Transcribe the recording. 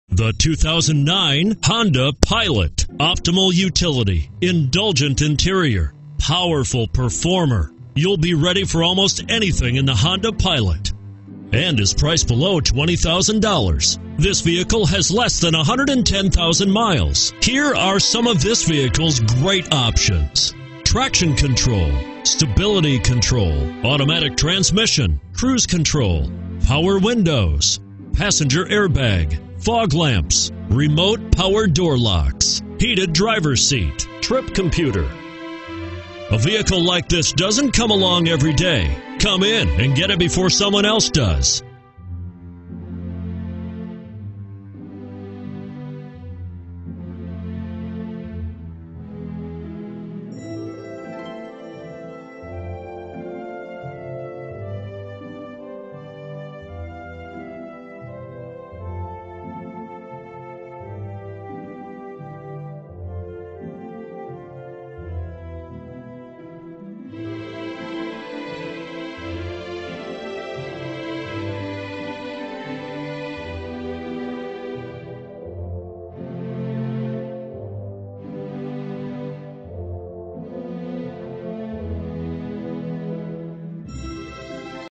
The 2009 Honda Pilot. Optimal utility, indulgent interior, powerful performer. You'll be ready for almost anything in the Honda Pilot, and is priced below $20,000. This vehicle has less than 110,000 miles. Here are some of this vehicle's great options: traction control, stability control, automatic transmission, cruise control, power windows, passenger airbag, fog lamps, remote power door locks, heated driver's seat, trip computer. A vehicle like this doesn't come along every day. Come in and get it before someone else does.